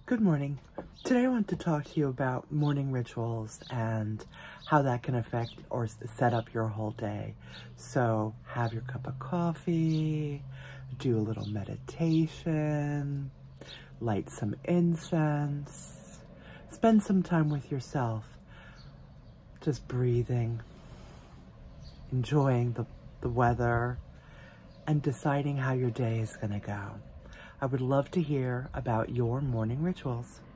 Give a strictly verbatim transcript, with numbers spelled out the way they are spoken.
Good morning. Today I want to talk to you about morning rituals and how that can affect or set up your whole day. So have your cup of coffee, do a little meditation, light some incense, spend some time with yourself, just breathing, enjoying the, the weather, and deciding how your day is going to go. I would love to hear about your morning rituals.